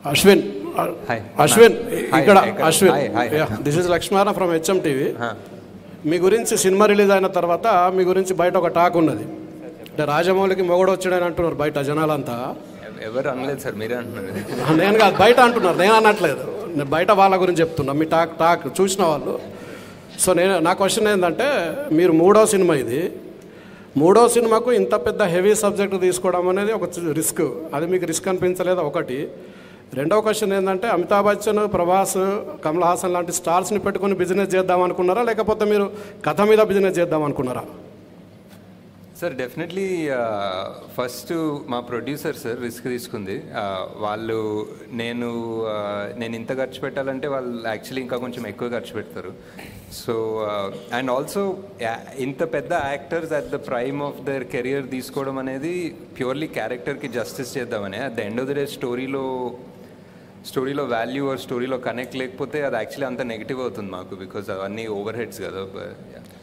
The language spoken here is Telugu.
Ashwin. Hi. Ashwin. Ikkada Ashwin. Hi. Yeah. This is Lakshmana from HMTV. మీ గురించి సినిమా రిలీజ్ అయిన తర్వాత మీ గురించి బయట ఒక టాక్ ఉన్నది. అంటే రాజమౌళికి మొగడు వచ్చాడని అంటున్నారు బయట జనాలంతా. ఎవరు అనలేదు సార్, మీరే అంటున్నారు. నేను కాదు, బయట అంటున్నారు, నేను అనట్లేదు. నేను బయట వాళ్ళ గురించి చెప్తున్నా, మీ టాక్ చూసిన వాళ్ళు. సో నా క్వశ్చన్ ఏంటంటే, మీరు మూడో సినిమా ఇది, మూడో సినిమాకు ఇంత పెద్ద హెవీ సబ్జెక్ట్ తీసుకోవడం అనేది ఒక రిస్క్. అది మీకు రిస్క్ అనిపించలేదా? ఒకటి. రెండవ క్వశ్చన్ ఏంటంటే, అమితాబ్ బచ్చన్, ప్రభాస్, కమల్ హాసన్ లాంటి స్టార్స్ని పెట్టుకుని బిజినెస్ చేద్దాం అనుకున్నారా, లేకపోతే మీరు కథ మీద బిజినెస్ చేద్దాం అనుకున్నారా? సార్ డెఫినెట్లీ ఫస్ట్ మా ప్రొడ్యూసర్ సార్ రిస్క్ తీసుకుంది. వాళ్ళు నేను ఇంత ఖర్చు పెట్టాలంటే వాళ్ళు యాక్చువల్లీ ఇంకా కొంచెం ఎక్కువ ఖర్చు పెడతారు. సో అండ్ ఆల్సో ఇంత పెద్ద actors at the prime of their career తీసుకోవడం అనేది ప్యూర్లీ క్యారెక్టర్కి జస్టిస్ చేద్దామని. At the end of the day స్టోరీలో వాల్యూ ఆర్ స్టోరీలో కనెక్ట్ లేకపోతే అది యాక్చువల్లీ అంత నెగిటివ్ అవుతుంది మాకు, బికాజ్ అవన్నీ ఓవర్ హెడ్స్ కదా.